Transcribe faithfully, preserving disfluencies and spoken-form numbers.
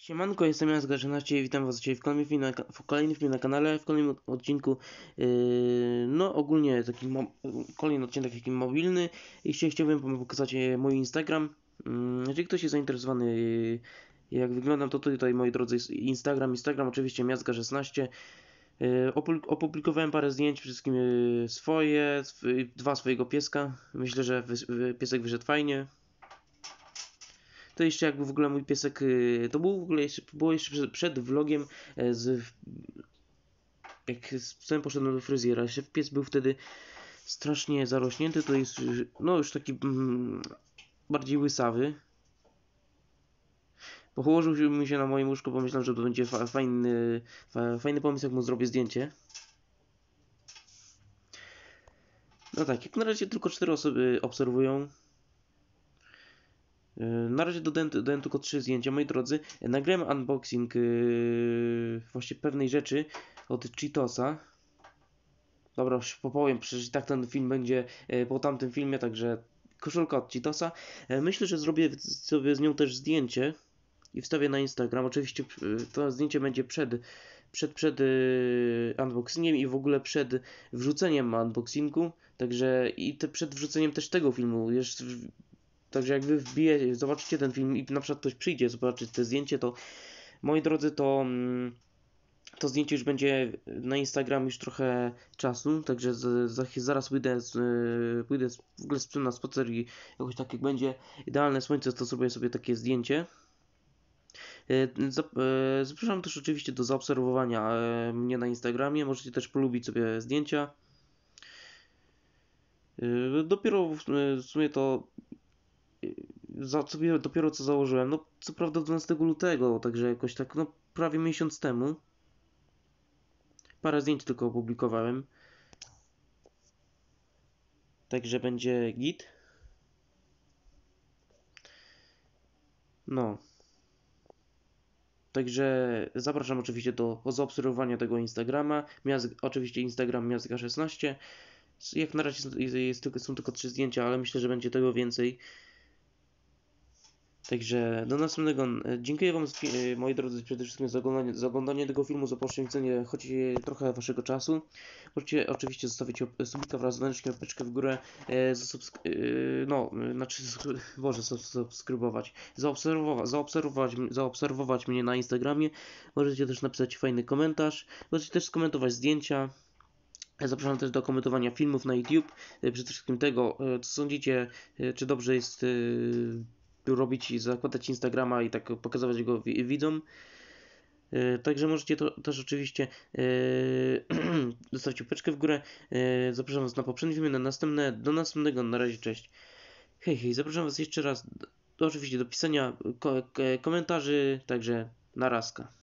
Siemanko, jestem Jan z Garzynacie i witam was dzisiaj w kolejnym filmie na, w kolejnym filmie na kanale, w kolejnym odcinku, yy, no ogólnie taki kolejny odcinek taki mobilny i dzisiaj chciałbym wam pokazać mój Instagram. Yy, jeżeli ktoś jest zainteresowany yy, jak wyglądam, to tutaj moi drodzy jest Instagram, Instagram oczywiście Miazga szesnaście. Yy, opublikowałem parę zdjęć, przede wszystkim yy, swoje, sw dwa swojego pieska, myślę, że wy piesek wyszedł fajnie. To jeszcze jakby w ogóle mój piesek, to był w ogóle jeszcze, było jeszcze przed, przed vlogiem z, jak sam poszedłem do fryzjera, jeszcze pies był wtedy strasznie zarośnięty, to jest no już taki mm, bardziej łysawy. Położył mi się na moim łóżku, pomyślałem, że to będzie fa fajny, fa fajny pomysł, jak mu zrobię zdjęcie. No tak, jak na razie tylko cztery osoby obserwują. Na razie dodałem, dodałem tylko trzy zdjęcia, moi drodzy. Nagrałem unboxing yy, właśnie pewnej rzeczy od Cheetosa. Dobra, już popowiem, przecież i tak ten film będzie yy, po tamtym filmie, także koszulka od Cheetosa. Yy, myślę, że zrobię sobie z nią też zdjęcie i wstawię na Instagram. Oczywiście yy, to zdjęcie będzie przed, przed, przed yy, unboxingiem i w ogóle przed wrzuceniem unboxingu. Także i te, przed wrzuceniem też tego filmu. Jeszcze, Także jak wy wbijecie, zobaczycie ten film i na przykład ktoś przyjdzie zobaczyć to zdjęcie, to moi drodzy, to to zdjęcie już będzie na Instagram już trochę czasu, także z, z, zaraz pójdę, z, pójdę z, w ogóle z psem na spacer i jakoś tak jak będzie idealne słońce, to zrobię sobie takie zdjęcie. Zapraszam też oczywiście do zaobserwowania mnie na Instagramie, możecie też polubić sobie zdjęcia. Dopiero w sumie to Za, sobie dopiero co założyłem, no co prawda dwunastego lutego, także jakoś tak, no prawie miesiąc temu. Parę zdjęć tylko opublikowałem. Także będzie git. No. Także zapraszam oczywiście do zaobserwowania tego Instagrama. Miazg, oczywiście Instagram Miazga szesnaście. Jak na razie jest, jest, jest, są tylko trzy zdjęcia, ale myślę, że będzie tego więcej. Także do następnego. Dziękuję wam, moi drodzy, przede wszystkim za oglądanie, za oglądanie tego filmu, za poświęcenie choć trochę waszego czasu. Możecie oczywiście zostawić subika wraz z dzwoneczkiem, łapeczkę w górę, e, no, znaczy, boże, subskrybować, zaobserwować, zaobserwować, zaobserwować mnie na Instagramie. Możecie też napisać fajny komentarz, możecie też skomentować zdjęcia. Zapraszam też do komentowania filmów na YouTube, przede wszystkim tego, co sądzicie, czy dobrze jest robić i zakładać Instagrama i tak pokazywać go widzom. Yy, także możecie to też oczywiście yy, zostawić łapeczkę w górę. Yy, zapraszam was na poprzednie filmy, na następne. Do następnego, na razie, cześć. Hej, hej, zapraszam was jeszcze raz do, oczywiście do pisania ko komentarzy, także narazka.